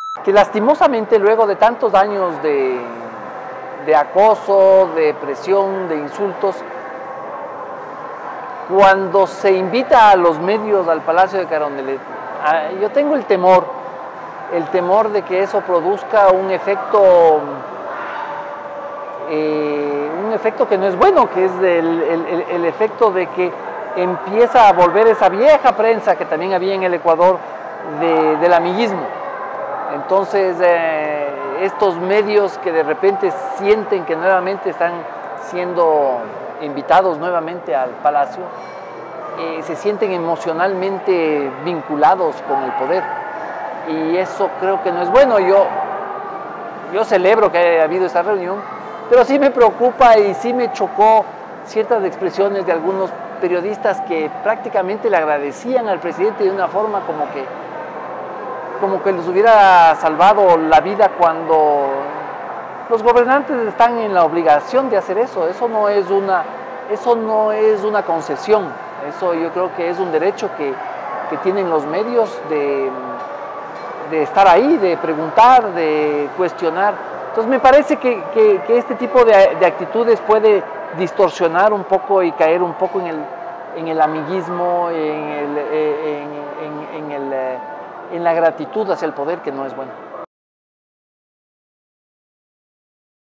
Que lastimosamente luego de tantos años de acoso, de presión, de insultos, cuando se invita a los medios al Palacio de Carondelet, yo tengo el temor de que eso produzca un efecto que no es bueno, que es el efecto de que empieza a volver esa vieja prensa que también había en el Ecuador del amiguismo. Entonces, estos medios que de repente sienten que nuevamente están siendo invitados nuevamente al Palacio, se sienten emocionalmente vinculados con el poder. Y eso creo que no es bueno. Yo celebro que haya habido esta reunión, pero sí me preocupa y sí me chocó ciertas expresiones de algunos periodistas que prácticamente le agradecían al presidente de una forma como que les hubiera salvado la vida, cuando los gobernantes están en la obligación de hacer eso. Eso no es una concesión. Eso yo creo que es un derecho que tienen los medios de estar ahí, de preguntar, de cuestionar. Entonces me parece que este tipo de actitudes puede distorsionar un poco y caer un poco en el amiguismo, en la gratitud hacia el poder, que no es bueno.